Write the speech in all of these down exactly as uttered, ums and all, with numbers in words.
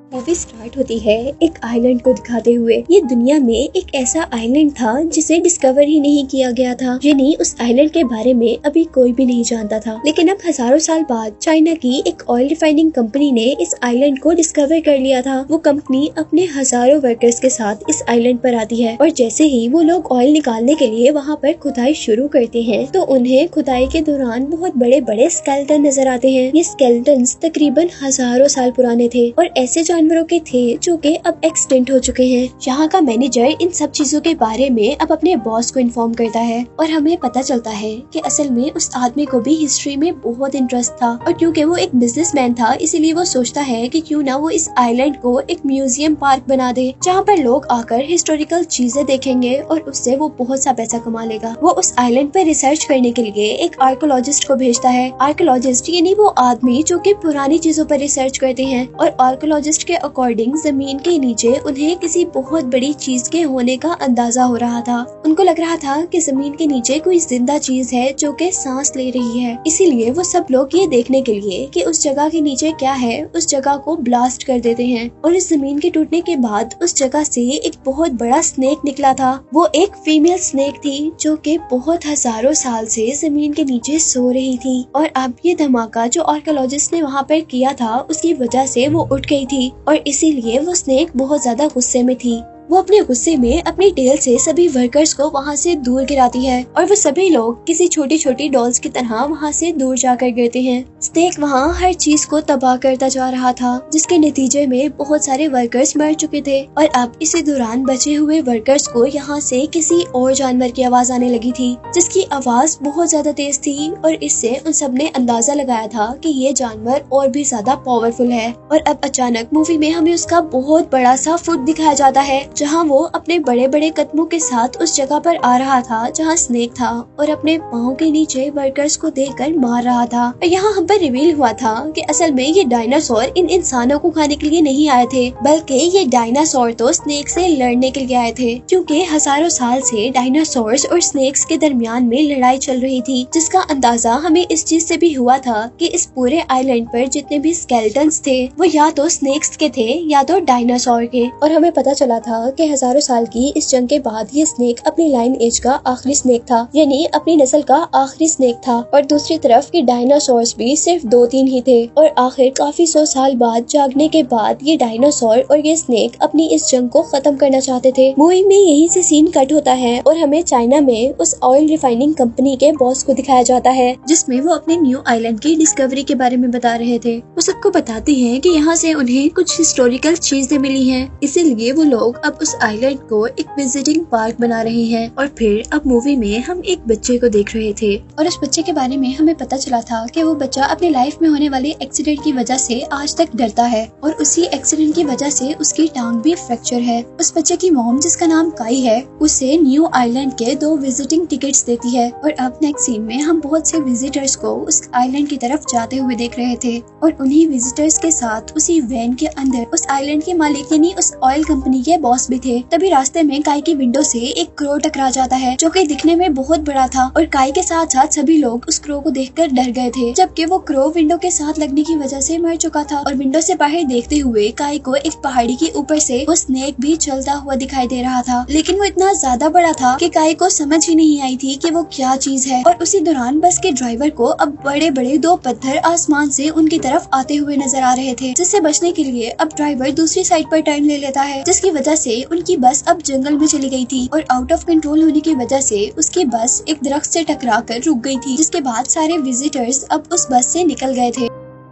Movie start होती है एक आइलैंड को दिखाते हुए। ये दुनिया में एक ऐसा आइलैंड था जिसे डिस्कवर ही नहीं किया गया था, यानी उस आइलैंड के बारे में अभी कोई भी नहीं जानता था। लेकिन अब हजारों साल बाद चाइना की एक ऑयल रिफाइनिंग कंपनी ने इस आइलैंड को डिस्कवर कर लिया था। वो कंपनी अपने हजारों वर्कर्स के साथ इस आइलैंड पर आती है और जैसे ही वो लोग ऑयल निकालने के लिए वहाँ पर खुदाई शुरू करते हैं तो उन्हें खुदाई के दौरान बहुत बड़े बड़े स्केलेटन नजर आते हैं। ये स्केलेटन्स तकरीबन हजारों साल पुराने थे और ऐसे जानवरों के थे जो कि अब एक्सटिंक्ट हो चुके हैं। यहाँ का मैनेजर इन सब चीजों के बारे में अब अपने बॉस को इन्फॉर्म करता है और हमें पता चलता है कि असल में उस आदमी को भी हिस्ट्री में बहुत इंटरेस्ट था और क्योंकि वो एक बिजनेसमैन था इसीलिए वो सोचता है कि क्यों ना वो इस आइलैंड को एक म्यूजियम पार्क बना दे जहाँ पर लोग आकर हिस्टोरिकल चीजें देखेंगे और उससे वो बहुत सा पैसा कमा लेगा। वो उस आइलैंड पर रिसर्च करने के लिए एक आर्कोलॉजिस्ट को भेजता है। आर्कोलॉजिस्ट यानी वो आदमी जो कि पुरानी चीजों पर रिसर्च करते हैं और आर्कोलॉजिस्ट के अकॉर्डिंग जमीन के नीचे उन्हें किसी बहुत बड़ी चीज के होने का अंदाजा हो रहा था। उनको लग रहा था कि जमीन के नीचे कोई जिंदा चीज है जो कि सांस ले रही है। इसीलिए वो सब लोग ये देखने के लिए कि उस जगह के नीचे क्या है उस जगह को ब्लास्ट कर देते हैं और इस जमीन के टूटने के बाद उस जगह से एक बहुत बड़ा स्नेक निकला था। वो एक फीमेल स्नेक थी जो कि बहुत हजारों साल से जमीन के नीचे सो रही थी और अब ये धमाका जो आर्कोलॉजिस्ट ने वहाँ पर किया था उसकी वजह से वो उठ गई थी और इसीलिए वो स्नेक बहुत ज्यादा गुस्से में थी। वो अपने गुस्से में अपनी टेल से सभी वर्कर्स को वहाँ से दूर गिराती है और वो सभी लोग किसी छोटी छोटी डॉल्स की तरह वहाँ से दूर जाकर गिरते हैं। स्नेक वहाँ हर चीज को तबाह करता जा रहा था जिसके नतीजे में बहुत सारे वर्कर्स मर चुके थे और अब इसी दौरान बचे हुए वर्कर्स को यहाँ से किसी और जानवर की आवाज आने लगी थी जिसकी आवाज बहुत ज्यादा तेज थी और इससे उन सब ने अंदाजा लगाया था कि ये जानवर और भी ज्यादा पावरफुल है। और अब अचानक मूवी में हमें उसका बहुत बड़ा सा फुट दिखाया जाता है जहाँ वो अपने बड़े बड़े कदमों के साथ उस जगह पर आ रहा था जहाँ स्नेक था और अपने पाँव के नीचे वर्कर्स को देखकर मार रहा था। और यहाँ हम पर रिवील हुआ था कि असल में ये डायनासोर इन इंसानों को खाने के लिए नहीं आए थे बल्कि ये डायनासोर तो स्नेक से लड़ने के लिए आए थे क्योंकि हजारों साल से डायनासोर्स और स्नेक्स के दरमियान में लड़ाई चल रही थी जिसका अंदाजा हमें इस चीज से भी हुआ था कि इस पूरे आइलैंड पर जितने भी स्केलेटन्स थे वो या तो स्नेक्स के थे या तो डायनासोर के। और हमें पता चला था कि हजारों साल की इस जंग के बाद ये स्नेक अपनी लाइन एज का आखिरी स्नेक था यानी अपनी नस्ल का आखिरी स्नेक था और दूसरी तरफ की डायनासोर्स भी सिर्फ दो तीन ही थे और आखिर काफी सौ साल बाद जागने के बाद ये डायनासोर और ये स्नेक अपनी इस जंग को खत्म करना चाहते थे। मूवी में यही से सीन कट होता है और हमें चाइना में उस ऑयल रिफाइनिंग कंपनी के बॉस को दिखाया जाता है जिसमें वो अपने न्यू आइलैंड की डिस्कवरी के बारे में बता रहे थे। वो सबको बताते हैं कि यहाँ से उन्हें कुछ हिस्टोरिकल चीजें मिली हैं इसीलिए वो लोग अब उस आइलैंड को एक विजिटिंग पार्क बना रहे हैं। और फिर अब मूवी में हम एक बच्चे को देख रहे थे और उस बच्चे के बारे में हमें पता चला था कि वो बच्चा अपने लाइफ में होने वाले एक्सीडेंट की वजह से आज तक डरता है और उसी एक्सीडेंट की वजह से उसकी टांग भी फ्रैक्चर है। उस बच्चे की मॉम जिसका नाम काई है उसे न्यू आइलैंड के दो विजिटिंग टिकट्स देती है और अब नेक्स्ट सीन में हम बहुत से विजिटर्स को उस आइलैंड की तरफ जाते हुए देख रहे थे और उन्हीं विजिटर्स के साथ उसी वैन के अंदर उस आइलैंड के मालिक यानी उस ऑयल कंपनी के बॉस भी थे। तभी रास्ते में काई की विंडो से एक क्रो टकरा जाता है जो कि दिखने में बहुत बड़ा था और काई के साथ साथ सभी लोग उस क्रो को देखकर डर गए थे जबकि वो क्रो विंडो के साथ लगने की वजह से मर चुका था। और विंडो से बाहर देखते हुए काई को एक पहाड़ी के ऊपर से वो स्नेक भी चलता हुआ दिखाई दे रहा था लेकिन वो इतना ज्यादा बड़ा था कि काई को समझ ही नहीं आई थी कि वो क्या चीज है। और उसी दौरान बस के ड्राइवर को अब बड़े बड़े दो पत्थर आसमान से उनकी तरफ आते हुए नजर आ रहे थे जिससे बचने के लिए अब ड्राइवर दूसरी साइड पर टर्न ले लेता है जिसकी वजह से उनकी बस अब जंगल में चली गई थी और आउट ऑफ कंट्रोल होने की वजह से उसकी बस एक दरख्त से टकरा कर रुक गई थी जिसके बाद सारे विजिटर्स अब उस बस से निकल गए थे।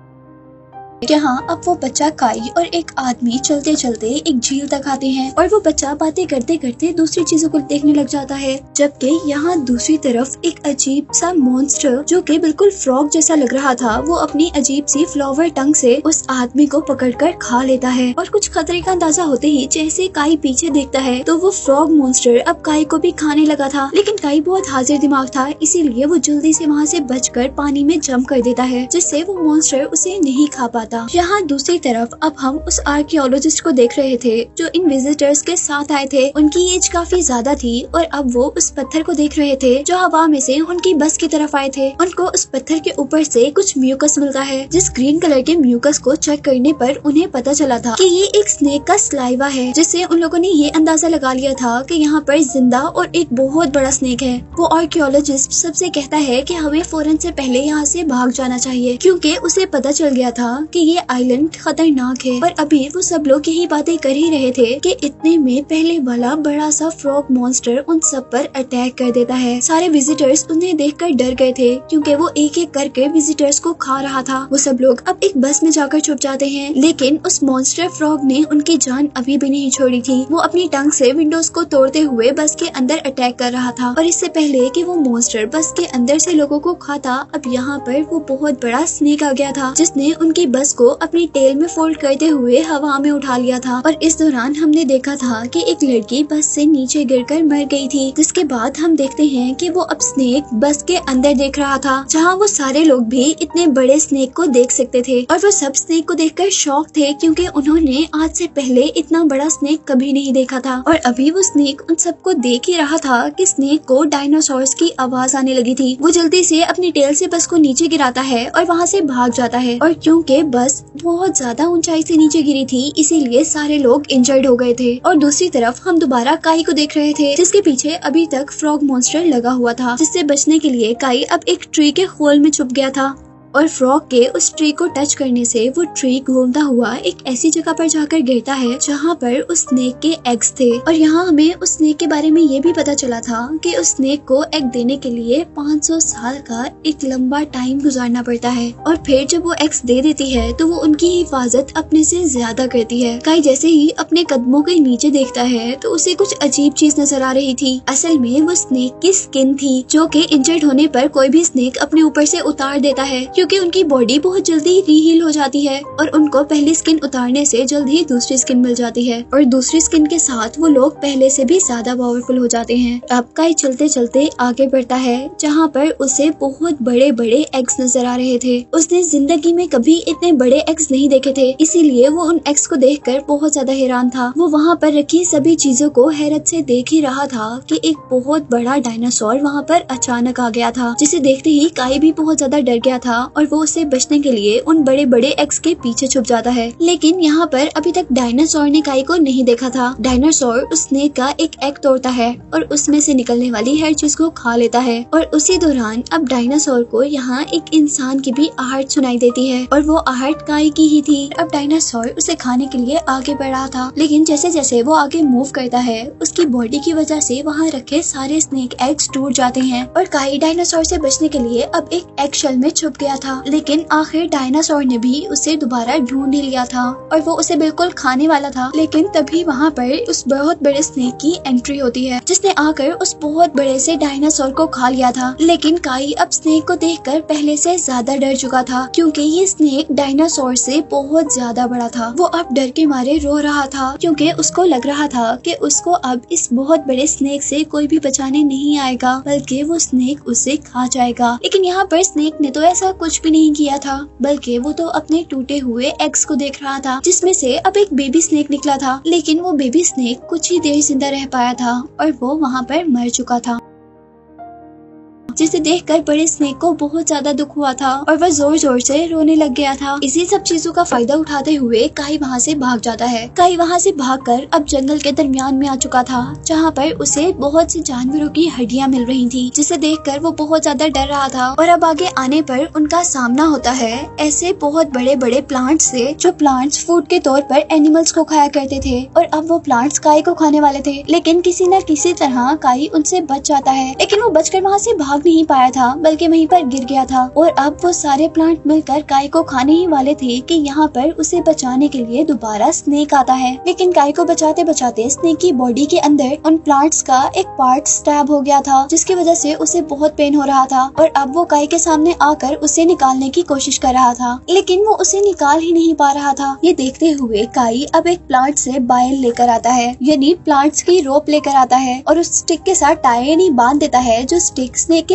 यहाँ अब वो बच्चा काई और एक आदमी चलते चलते एक झील तक आते हैं और वो बच्चा बातें करते करते दूसरी चीजों को देखने लग जाता है जबकि यहाँ दूसरी तरफ एक अजीब सा मॉन्स्टर जो कि बिल्कुल फ्रॉग जैसा लग रहा था वो अपनी अजीब सी फ्लावर टंग से उस आदमी को पकड़कर खा लेता है। और कुछ खतरे का अंदाजा होते ही जैसे काई पीछे देखता है तो वो फ्रॉग मॉन्स्टर अब काई को भी खाने लगा था लेकिन काई बहुत हाजिर दिमाग था इसीलिए वो जल्दी से वहाँ से बचकर पानी में जंप कर देता है जिससे वो मॉन्स्टर उसे नहीं खा पाता। था। यहाँ दूसरी तरफ अब हम उस आर्कियोलॉजिस्ट को देख रहे थे जो इन विजिटर्स के साथ आए थे। उनकी एज काफी ज्यादा थी और अब वो उस पत्थर को देख रहे थे जो हवा में से उनकी बस की तरफ आए थे। उनको उस पत्थर के ऊपर से कुछ म्यूकस मिलता है, जिस ग्रीन कलर के म्यूकस को चेक करने पर उन्हें पता चला था कि ये एक स्नेक का स्लाइवा है, जिससे उन लोगों ने ये अंदाजा लगा लिया था कि यहाँ पर जिंदा और एक बहुत बड़ा स्नेक है। वो आर्कियोलॉजिस्ट सबसे कहता है कि हमें फौरन से पहले यहाँ से भाग जाना चाहिए, क्योंकि उसे पता चल गया था कि ये आइलैंड खतरनाक है। और अभी वो सब लोग यही बातें कर ही रहे थे कि इतने में पहले वाला बड़ा सा फ्रॉग मॉन्स्टर उन सब पर अटैक कर देता है। सारे विजिटर्स उन्हें देखकर डर गए थे, क्योंकि वो एक एक करके विजिटर्स को खा रहा था। वो सब लोग अब एक बस में जाकर छुप जाते हैं, लेकिन उस मॉन्स्टर फ्रॉग ने उनकी जान अभी भी नहीं छोड़ी थी। वो अपनी टंग से विंडोज को तोड़ते हुए बस के अंदर अटैक कर रहा था। और इससे पहले कि वो मॉन्स्टर बस के अंदर से लोगों को खाता, अब यहाँ पर वो बहुत बड़ा स्नेक आ गया था, जिसने उनकी बस को अपनी टेल में फोल्ड करते हुए हवा में उठा लिया था। और इस दौरान हमने देखा था कि एक लड़की बस से नीचे गिरकर मर गई थी, जिसके बाद हम देखते हैं कि वो अब स्नेक बस के अंदर देख रहा था, जहाँ वो सारे लोग भी इतने बड़े स्नेक को देख सकते थे। और वो सब स्नेक को देखकर शॉक थे, क्योंकि उन्होंने आज से पहले इतना बड़ा स्नेक कभी नहीं देखा था। और अभी वो स्नेक उन सबको देख ही रहा था कि स्नेक को डायनासोर्स की आवाज आने लगी थी। वो जल्दी से अपनी टेल से बस को नीचे गिराता है और वहाँ से भाग जाता है। और क्योंकि बस बहुत ज्यादा ऊंचाई से नीचे गिरी थी, इसीलिए सारे लोग इंजर्ड हो गए थे। और दूसरी तरफ हम दोबारा काई को देख रहे थे, जिसके पीछे अभी तक फ्रॉग मॉन्स्टर लगा हुआ था, जिससे बचने के लिए काई अब एक ट्री के होल में छुप गया था। और फ्रॉग के उस ट्री को टच करने से वो ट्री घूमता हुआ एक ऐसी जगह पर जाकर गिरता है जहाँ पर उस स्नेक के एग्स थे। और यहाँ हमें उस स्नेक के बारे में ये भी पता चला था कि उस स्नेक को एग देने के लिए पाँच सौ साल का एक लंबा टाइम गुजारना पड़ता है। और फिर जब वो एग्स दे देती है तो वो उनकी हिफाजत अपने से ज्यादा करती है। काई जैसे ही अपने कदमों के नीचे देखता है तो उसे कुछ अजीब चीज नजर आ रही थी। असल में वो स्नेक की स्किन थी, जो कि इंजर्ड होने पर कोई भी स्नेक अपने ऊपर से उतार देता है, क्योंकि उनकी बॉडी बहुत जल्दी रीहील हो जाती है और उनको पहली स्किन उतारने से जल्द ही दूसरी स्किन मिल जाती है। और दूसरी स्किन के साथ वो लोग पहले से भी ज्यादा पावरफुल हो जाते हैं। अब काई चलते चलते आगे बढ़ता है, जहाँ पर उसे बहुत बड़े बड़े एग्स नजर आ रहे थे। उसने जिंदगी में कभी इतने बड़े एग्स नहीं देखे थे, इसीलिए वो उन एग्स को देखकर बहुत ज्यादा हैरान था। वो वहाँ पर रखी सभी चीजों को हैरत से देख ही रहा था कि एक बहुत बड़ा डायनासोर वहाँ पर अचानक आ गया था, जिसे देखते ही काई भी बहुत ज्यादा डर गया था और वो से बचने के लिए उन बड़े बड़े एग्स के पीछे छुप जाता है। लेकिन यहाँ पर अभी तक डायनासोर ने काई को नहीं देखा था। डायनासोर उस स्नेक का एक एग तोड़ता है और उसमें से निकलने वाली हर चीज को खा लेता है। और उसी दौरान अब डायनासोर को यहाँ एक इंसान की भी आहट सुनाई देती है और वो आहट काई की ही थी। अब डायनासोर उसे खाने के लिए आगे बढ़ रहा था, लेकिन जैसे जैसे वो आगे मूव करता है उसकी बॉडी की वजह से वहाँ रखे सारे स्नेक एग्स टूट जाते हैं और काई डायनासोर से बचने के लिए अब एक एग शेल में छुप गया था। लेकिन आखिर डायनासोर ने भी उसे दोबारा ढूंढ ही लिया था और वो उसे बिल्कुल खाने वाला था। लेकिन तभी वहाँ पर उस बहुत बड़े स्नेक की एंट्री होती है, जिसने आकर उस बहुत बड़े से डायनासोर को खा लिया था। लेकिन काई अब स्नेक को देखकर पहले से ज्यादा डर चुका था, क्योंकि ये स्नेक डायनासोर से बहुत ज्यादा बड़ा था। वो अब डर के मारे रो रहा था, क्योंकि उसको लग रहा था कि उसको अब इस बहुत बड़े स्नेक से कोई भी बचाने नहीं आएगा, बल्कि वो स्नेक उसे खा जाएगा। लेकिन यहाँ पर स्नेक ने तो ऐसा कुछ भी नहीं किया था, बल्कि वो तो अपने टूटे हुए एग्स को देख रहा था, जिसमें से अब एक बेबी स्नेक निकला था। लेकिन वो बेबी स्नेक कुछ ही देर जिंदा रह पाया था और वो वहाँ पर मर चुका था, जिसे देखकर बड़े स्नेक को बहुत ज्यादा दुख हुआ था और वह जोर जोर से रोने लग गया था। इसी सब चीजों का फायदा उठाते हुए काई वहाँ से भाग जाता है। काई वहाँ से भागकर अब जंगल के दरमियान में आ चुका था, जहाँ पर उसे बहुत सी जानवरों की हड्डियाँ मिल रही थी, जिसे देखकर वो बहुत ज्यादा डर रहा था। और अब आगे आने पर उनका सामना होता है ऐसे बहुत बड़े बड़े प्लांट्स से, जो प्लांट्स फूड के तौर पर एनिमल्स को खाया करते थे। और अब वो प्लांट्स काई को खाने वाले थे, लेकिन किसी न किसी तरह काई उनसे बच जाता है। लेकिन वो बचकर वहाँ से भाग नहीं पाया था, बल्कि वहीं पर गिर गया था। और अब वो सारे प्लांट मिलकर काई को खाने ही वाले थे कि यहाँ पर उसे बचाने के लिए दोबारा स्नेक आता है। लेकिन काई को बचाते बचाते स्नेक की बॉडी के अंदर उन प्लांट्स का एक पार्ट स्टैब हो गया था, जिसकी वजह से उसे बहुत पेन हो रहा था। और अब वो काई के सामने आकर उसे निकालने की कोशिश कर रहा था, लेकिन वो उसे निकाल ही नहीं पा रहा था। ये देखते हुए काई अब एक प्लांट से बाइल लेकर आता है, यानी प्लांट्स की रोप लेकर आता है और उस स्टिक के साथ टाई यानी बांध देता है, जो स्टिक स्नेक के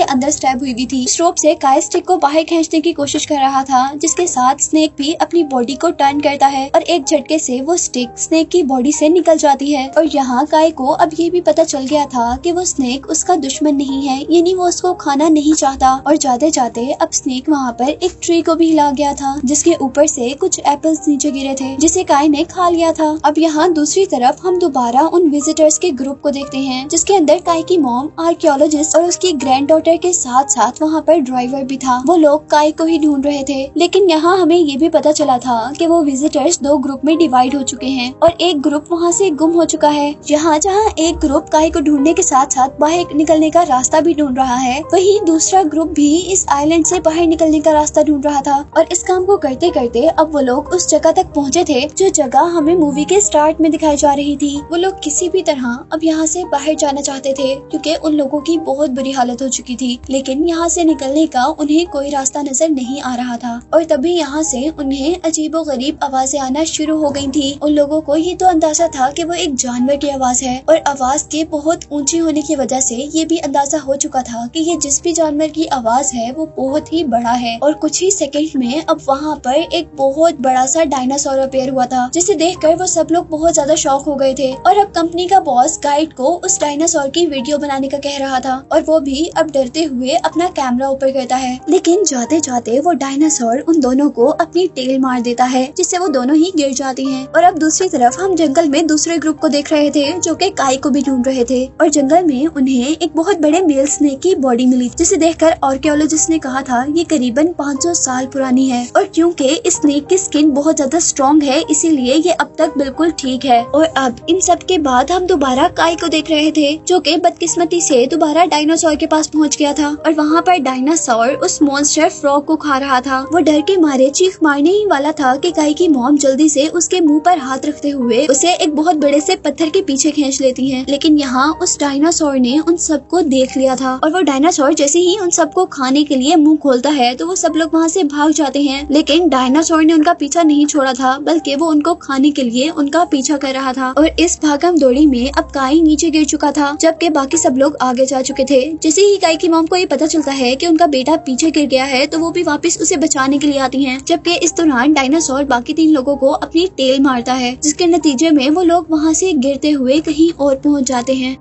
के अंदर स्टैब हुई हुई थी। रोप से काई स्टिक को बाहर खींचने की कोशिश कर रहा था, जिसके साथ स्नेक भी अपनी बॉडी को टर्न करता है और एक झटके से वो स्टिक स्नेक की बॉडी से निकल जाती है। और यहाँ काई को अब ये भी पता चल गया था कि वो स्नेक उसका दुश्मन नहीं है, यानी वो उसको खाना नहीं चाहता। और जाते जाते अब स्नेक वहाँ पर एक ट्री को भी हिला गया था, जिसके ऊपर से कुछ एप्पल्स नीचे गिरे थे, जिसे काई ने खा लिया था। अब यहाँ दूसरी तरफ हम दोबारा उन विजिटर्स के ग्रुप को देखते हैं, जिसके अंदर काई की मॉम, आर्कियोलॉजिस्ट और उसकी ग्रैंड डॉटर के साथ साथ वहाँ पर ड्राइवर भी था। वो लोग काई को ही ढूंढ रहे थे, लेकिन यहाँ हमें ये भी पता चला था कि वो विजिटर्स दो ग्रुप में डिवाइड हो चुके हैं और एक ग्रुप वहाँ से गुम हो चुका है। यहाँ जहाँ एक ग्रुप काई को ढूंढने के साथ साथ बाहर निकलने का रास्ता भी ढूंढ रहा है, वही दूसरा ग्रुप भी इस आइलैंड से बाहर निकलने का रास्ता ढूंढ रहा था। और इस काम को करते करते अब वो लोग उस जगह तक पहुँचे थे जो जगह हमें मूवी के स्टार्ट में दिखाई जा रही थी। वो लोग किसी भी तरह अब यहाँ से बाहर जाना चाहते थे, क्योंकि उन लोगों की बहुत बुरी हालत हो चुकी थी, लेकिन यहाँ से निकलने का उन्हें कोई रास्ता नजर नहीं आ रहा था। और तभी यहाँ से उन्हें अजीबोगरीब आवाजें आना शुरू हो गई थी। उन लोगों को ये तो अंदाजा था कि वो एक जानवर की आवाज है, और आवाज के बहुत ऊंची होने की वजह से ये भी अंदाजा हो चुका था कि ये जिस भी जानवर की आवाज है वो बहुत ही बड़ा है। और कुछ ही सेकंड में अब वहाँ पर एक बहुत बड़ा सा डायनासोर अपेयर हुआ था, जिसे देखकर वो सब लोग बहुत ज्यादा शॉक हो गए थे। और अब कंपनी का बॉस गाइड को उस डायनासोर की वीडियो बनाने का कह रहा था, और वो भी अब डरते हुए अपना कैमरा ऊपर करता है। लेकिन जाते जाते वो डायनासोर उन दोनों को अपनी टेल मार देता है, जिससे वो दोनों ही गिर जाती हैं। और अब दूसरी तरफ हम जंगल में दूसरे ग्रुप को देख रहे थे, जो कि काई को भी ढूंढ रहे थे। और जंगल में उन्हें एक बहुत बड़े मेल स्नेक की बॉडी मिली, जिसे देखकर आर्कियोलॉजिस्ट ने कहा था ये करीबन पाँच सौ साल पुरानी है। और क्योंकि इस स्नेक की स्किन बहुत ज्यादा स्ट्रॉन्ग है, इसीलिए ये अब तक बिल्कुल ठीक है। और अब इन सब के बाद हम दोबारा काई को देख रहे थे, जो कि बदकिस्मती से दोबारा डायनासोर के पास पहुंच गया था। और वहाँ पर डायनासोर उस मॉन्स्टर फ्रॉग को खा रहा था। वो डर के मारे चीख मारने ही वाला था कि काई की मॉम जल्दी से उसके मुंह पर हाथ रखते हुए उसे एक बहुत बड़े से पत्थर के पीछे खींच लेती है। लेकिन यहाँ उस डायनासोर ने उन सबको देख लिया था, और वो डायनासोर जैसे ही उन सबको खाने के लिए मुंह खोलता है तो वो सब लोग वहाँ से भाग जाते हैं। लेकिन डायनासोर ने उनका पीछा नहीं छोड़ा था, बल्कि वो उनको खाने के लिए उनका पीछा कर रहा था। और इस भागम दौड़ी में अब काई नीचे गिर चुका था, जबकि बाकी सब लोग आगे जा चुके थे। जैसे ही काई की मॉम को ये पता चलता है कि उनका बेटा पीछे गिर गया है, तो वो भी वापस उसे बचाने के लिए आती हैं। जबकि इस दौरान डायनासोर बाकी तीन लोगों को अपनी टेल मारता है, जिसके नतीजे में वो लोग वहाँ से गिरते हुए कहीं और पहुँच जाते हैं।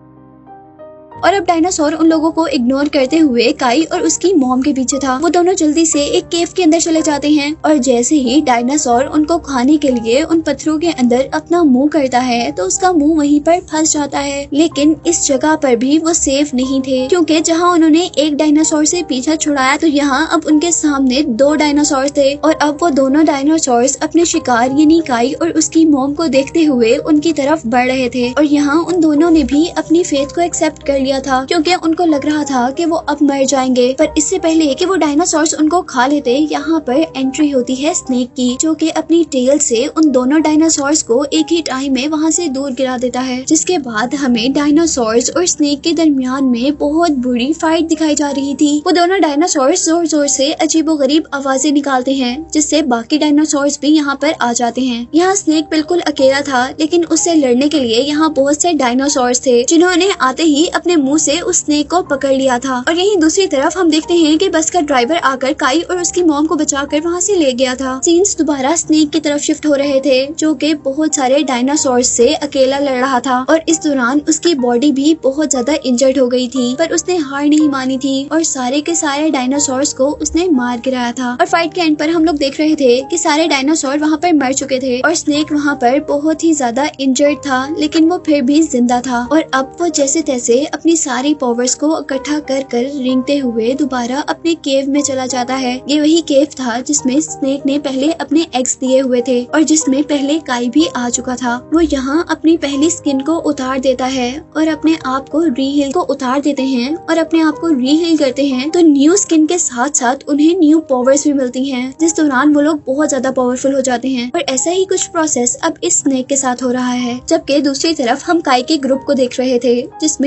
और अब डायनासोर उन लोगों को इग्नोर करते हुए काई और उसकी मॉम के पीछे था। वो दोनों जल्दी से एक केव के अंदर चले जाते हैं, और जैसे ही डायनासोर उनको खाने के लिए उन पत्थरों के अंदर अपना मुंह करता है, तो उसका मुंह वहीं पर फंस जाता है। लेकिन इस जगह पर भी वो सेफ नहीं थे, क्योंकि जहाँ उन्होंने एक डायनासोर से पीछा छुड़ाया, तो यहाँ अब उनके सामने दो डायनासोर थे। और अब वो दोनों डायनासोर अपने शिकार यानी काई और उसकी मॉम को देखते हुए उनकी तरफ बढ़ रहे थे। और यहाँ उन दोनों ने भी अपनी फेथ को एक्सेप्ट कर लिया था, क्योंकि उनको लग रहा था कि वो अब मर जाएंगे। पर इससे पहले कि वो डायनासोर्स उनको खा लेते, यहाँ पर एंट्री होती है स्नेक की, जो कि अपनी टेल से उन दोनों डायनासोर्स को एक ही टाइम में वहाँ से दूर गिरा देता है। जिसके बाद हमें डायनासोर्स और स्नेक के दरमियान में बहुत बुरी फाइट दिखाई जा रही थी। वो दोनों डायनासोर्स जोर जोर से अजीबोगरीब आवाजें निकालते हैं, जिससे बाकी डायनासोर्स भी यहाँ पर आ जाते हैं। यहाँ स्नेक बिल्कुल अकेला था, लेकिन उससे लड़ने के लिए यहाँ बहुत से डायनासोर्स थे, जिन्होंने आते ही अपने मुंह से उस स्नेक को पकड़ लिया था। और यहीं दूसरी तरफ हम देखते हैं कि बस का ड्राइवर आकर काई और उसकी मॉम को बचाकर वहाँ से ले गया था। सीन्स दोबारा स्नेक की तरफ शिफ्ट हो रहे थे, जो कि बहुत सारे डायनासोर्स से अकेला लड़ रहा था। और इस दौरान उसकी बॉडी भी बहुत ज्यादा इंजर्ड हो गई थी, पर उसने हार नहीं मानी थी और सारे के सारे डायनासोर्स को उसने मार गिराया था। और फाइट के एंड पर हम लोग देख रहे थे कि सारे डायनासोर वहाँ पर मर चुके थे और स्नेक वहाँ पर बहुत ही ज्यादा इंजर्ड था, लेकिन वो फिर भी जिंदा था। और अब वो जैसे तैसे अपनी सारी पावर्स को इकट्ठा कर कर रेंगते हुए दोबारा अपने केव में चला जाता है। ये वही केव था जिसमें स्नेक ने पहले अपने एग्स दिए हुए थे और जिसमें पहले काई भी आ चुका था। वो यहाँ अपनी पहली स्किन को उतार देता है और अपने आप को रीहील को उतार देते हैं और अपने आप को रीहील करते हैं, तो न्यू स्किन के साथ साथ उन्हें न्यू पावर्स भी मिलती हैं, जिस दौरान वो लोग बहुत ज्यादा पावरफुल हो जाते हैं। और ऐसा ही कुछ प्रोसेस अब इस स्नेक के साथ हो रहा है। जबकि दूसरी तरफ हम काई के ग्रुप को देख रहे थे, जिसमें आर्कियोलॉजिस्ट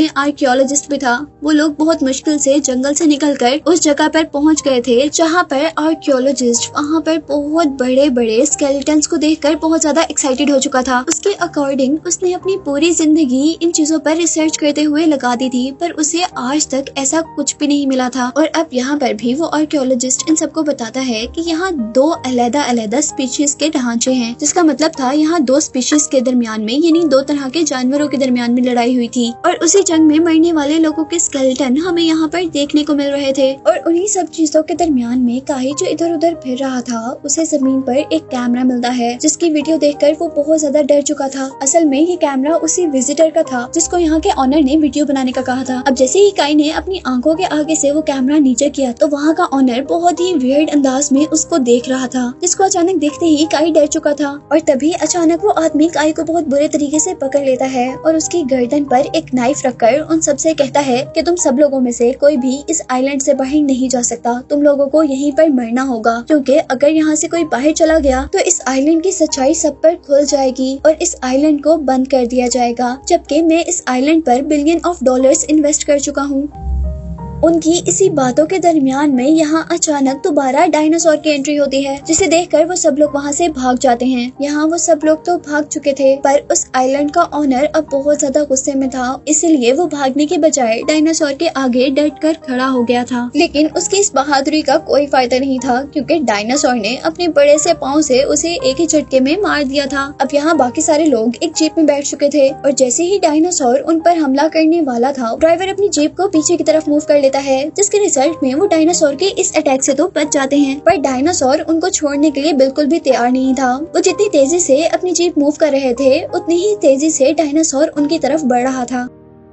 आर्कियोलॉजिस्ट भी था, वो लोग बहुत मुश्किल से जंगल से निकलकर उस जगह पर पहुंच गए थे जहां पर आर्कियोलॉजिस्ट वहां पर बहुत बड़े बड़े स्केलेटन्स को देखकर बहुत ज्यादा एक्साइटेड हो चुका था। उसके अकॉर्डिंग उसने अपनी पूरी जिंदगी इन चीजों पर रिसर्च करते हुए लगा दी थी, पर उसे आज तक ऐसा कुछ भी नहीं मिला था। और अब यहाँ पर भी वो आर्कियोलॉजिस्ट इन सबको बताता है कि यहाँ दो अलग अलग स्पीशीज के ढांचे हैं, जिसका मतलब था यहाँ दो स्पीशीज के दरमियान में यानी दो तरह के जानवरों के दरमियान में लड़ाई हुई थी और उसी जंग में मरने वाले लोगों के स्केलेटन हमें यहाँ पर देखने को मिल रहे थे। और उन्हीं सब चीजों के दरमियान में काई जो इधर उधर फिर रहा था, उसे जमीन पर एक कैमरा मिलता है जिसकी वीडियो देखकर वो बहुत ज्यादा डर चुका था। असल में ये कैमरा उसी विजिटर का था जिसको यहाँ के ऑनर ने वीडियो बनाने का कहा था। अब जैसे ही काई ने अपनी आंखों के आगे से वो कैमरा नीचे किया तो वहाँ का ऑनर बहुत ही वियर्ड अंदाज में उसको देख रहा था, जिसको अचानक देखते ही काई डर चुका था। और तभी अचानक वो आदमी काई को बहुत बुरे तरीके से पकड़ लेता है और उसकी गर्दन पर एक नाइफ रखकर उन सबसे कहता है कि तुम सब लोगों में से कोई भी इस आइलैंड से बाहर नहीं जा सकता, तुम लोगों को यहीं पर मरना होगा, क्योंकि अगर यहाँ से कोई बाहर चला गया तो इस आइलैंड की सच्चाई सब पर खुल जाएगी और इस आइलैंड को बंद कर दिया जाएगा, जबकि मैं इस आइलैंड पर बिलियन ऑफ डॉलर्स इन्वेस्ट कर चुका हूँ। उनकी इसी बातों के दरमियान में यहाँ अचानक दोबारा डायनासोर की एंट्री होती है, जिसे देखकर वो सब लोग वहाँ से भाग जाते हैं। यहाँ वो सब लोग तो भाग चुके थे, पर उस आइलैंड का ऑनर अब बहुत ज्यादा गुस्से में था, इसलिए वो भागने के बजाय डायनासोर के आगे डट कर खड़ा हो गया था। लेकिन उसकी इस बहादुरी का कोई फायदा नहीं था, क्योंकि डायनासोर ने अपने बड़े से पाँव से उसे एक ही झटके में मार दिया था। अब यहाँ बाकी सारे लोग एक जीप में बैठ चुके थे और जैसे ही डायनासोर उन पर हमला करने वाला था, ड्राइवर अपनी जीप को पीछे की तरफ मूव कर लेता है, जिसके रिजल्ट में वो डायनासोर के इस अटैक से तो बच जाते हैं। पर डायनासोर उनको छोड़ने के लिए बिल्कुल भी तैयार नहीं था। वो जितनी तेजी से अपनी जीप मूव कर रहे थे, उतनी ही तेजी से डायनासोर उनकी तरफ बढ़ रहा था।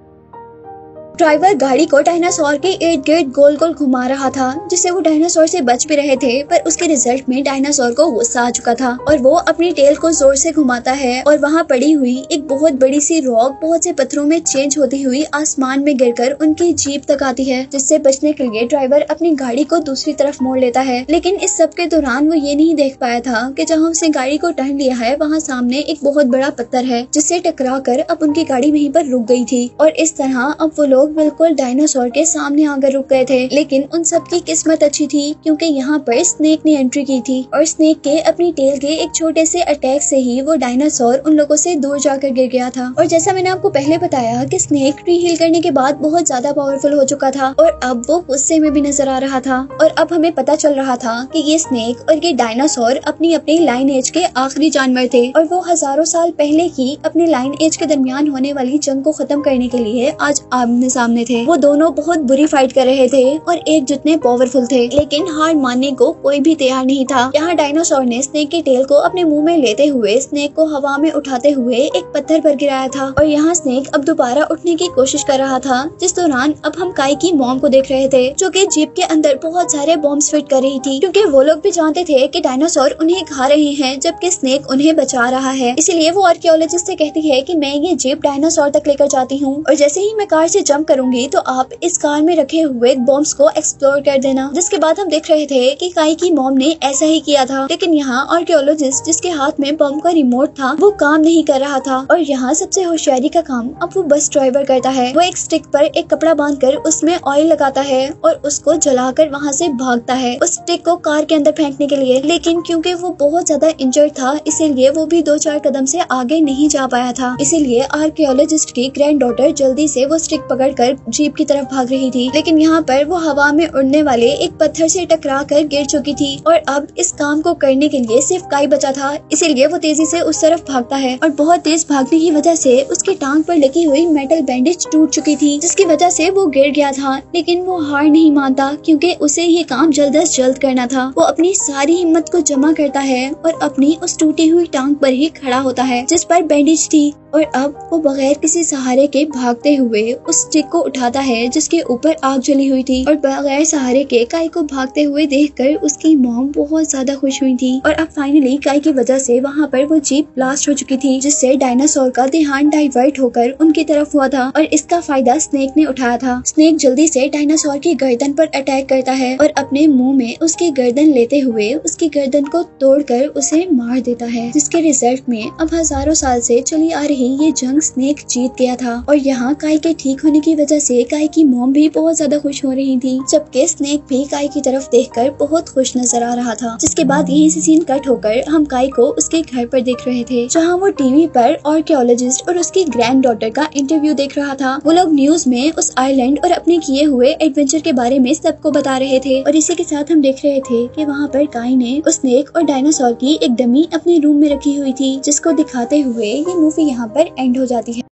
ड्राइवर गाड़ी को डायनासोर के इर्द गिर्द गोल गोल घुमा रहा था, जिससे वो डायनासोर से बच भी रहे थे, पर उसके रिजल्ट में डायनासोर को गुस्सा आ चुका था और वो अपनी टेल को जोर से घुमाता है और वहाँ पड़ी हुई एक बहुत बड़ी सी रॉक बहुत से पत्थरों में चेंज होती हुई आसमान में गिरकर उनकी जीप तक आती है, जिससे बचने के लिए ड्राइवर अपनी गाड़ी को दूसरी तरफ मोड़ लेता है। लेकिन इस सब के दौरान वो ये नहीं देख पाया था कि जहाँ उसने गाड़ी को टर्न लिया है वहाँ सामने एक बहुत बड़ा पत्थर है, जिससे टकरा कर अब उनकी गाड़ी वहीं पर रुक गई थी और इस तरह अब वो लोग बिल्कुल डायनासोर के सामने आकर रुक गए थे। लेकिन उन सब की किस्मत अच्छी थी, क्योंकि यहाँ पर स्नेक ने एंट्री की थी और स्नेक के अपनी टेल के एक छोटे से अटैक से ही वो डायनासोर उन लोगों से दूर जाकर गिर गया था। और जैसा मैंने आपको पहले बताया कि स्नेक ट्री हील करने के बाद बहुत ज्यादा पावरफुल हो चुका था और अब वो गुस्से में भी नजर आ रहा था। और अब हमें पता चल रहा था कि ये स्नेक और ये डायनासोर अपनी अपनी लाइन एज के आखिरी जानवर थे और वो हजारों साल पहले ही अपने लाइन एज के दरमियान होने वाली जंग को खत्म करने के लिए आज आमने सामने थे। वो दोनों बहुत बुरी फाइट कर रहे थे और एक जितने पावरफुल थे, लेकिन हार मानने को कोई भी तैयार नहीं था। यहाँ डायनासोर ने स्नेक की टेल को अपने मुंह में लेते हुए स्नेक को हवा में उठाते हुए एक पत्थर पर गिराया था और यहाँ स्नेक अब दोबारा उठने की कोशिश कर रहा था, जिस दौरान अब हम काई की मॉम को देख रहे थे, जो कि जीप के अंदर बहुत सारे बॉम्ब्स फिट कर रही थी, क्योंकि वो लोग भी जानते थे कि डायनासोर उन्हें खा रहे हैं जबकि स्नेक उन्हें बचा रहा है। इसीलिए वो आर्कियोलॉजिस्ट से कहती है कि मैं ये जीप डायनासोर तक लेकर जाती हूँ और जैसे ही मैं कार से जंप करूंगी तो आप इस कार में रखे हुए बॉम्ब्स को एक्सप्लोर कर देना। जिसके बाद हम देख रहे थे कि काई की मॉम ने ऐसा ही किया था, लेकिन यहाँ आर्कियोलॉजिस्ट जिसके हाथ में बम का रिमोट था वो काम नहीं कर रहा था और यहाँ सबसे होशियारी का काम अब वो बस ड्राइवर करता है। वो एक स्टिक पर एक कपड़ा बांधकर उसमें ऑयल लगाता है और उसको जलाकर वहाँ से भागता है उस स्टिक को कार के अंदर फेंकने के लिए, लेकिन क्योंकि वो बहुत ज्यादा इंजर्ड था इसीलिए वो भी दो चार कदम से आगे नहीं जा पाया था। इसीलिए आर्कियोलॉजिस्ट की ग्रैंड डॉटर जल्दी से वो स्टिक पकड़कर जीप की तरफ भाग रही थी, लेकिन यहाँ पर वो हवा में उड़ने वाले एक पत्थर से टकरा कर गिर चुकी थी और अब इस काम को करने के लिए सिर्फ काई बचा था। इसीलिए वो तेजी से उस तरफ भागता है और बहुत तेज भागने की वजह से उसकी टांग पर लगी हुई मेटल बैंडेज टूट चुकी थी, जिसकी वजह से वो गिर गया था। लेकिन वो हार नहीं मानता, क्योंकि उसे ये काम जल्द अज जल्द करना था। वो अपनी सारी हिम्मत को जमा करता है और अपनी उस टूटी हुई टांग पर ही खड़ा होता है जिस पर बैंडेज थी और अब वो बगैर किसी सहारे के भागते हुए उस स्टिक को उठाता है जिसके ऊपर आग जली हुई थी और बगैर सहारे के काई को भागते हुए देखकर उसकी मॉम बहुत ज्यादा खुश हुई थी। और अब फाइनली काई की वजह से वहाँ पर वो जीप ब्लास्ट हो चुकी थी, जिससे डायनासोर का ध्यान डाइवर्ट होकर उनकी तरफ हुआ था और इसका फायदा स्नेक ने उठाया था। स्नेक जल्दी से डायनासोर की गर्दन पर अटैक करता है और अपने मुंह में उसकी गर्दन लेते हुए उसकी गर्दन को तोड़कर उसे मार देता है, जिसके रिजल्ट में अब हजारों साल से चली आ रही ये जंग स्नेक जीत गया था। और यहाँ काई के ठीक होने की वजह से काई की मॉम भी बहुत ज्यादा खुश हो रही थी, जबकि स्नेक भी काई की तरफ देखकर बहुत खुश नजर आ रहा था। जिसके बाद यहीं से सीन कट होकर हम काई को उसके घर पर देख रहे थे, जहाँ वो टीवी पर आर्कियोलॉजिस्ट और उसकी ग्रैंड डॉटर का इंटरव्यू देख रहा था। वो लोग न्यूज में उस आइलैंड और अपने किए हुए एडवेंचर के बारे में सबको बता रहे थे, और इसी के साथ हम देख रहे थे कि वहाँ पर काई ने उस स्नेक और डायनासोर की एक डमी अपने रूम में रखी हुई थी, जिसको दिखाते हुए ये मूवी यहाँ पर एंड हो जाती है।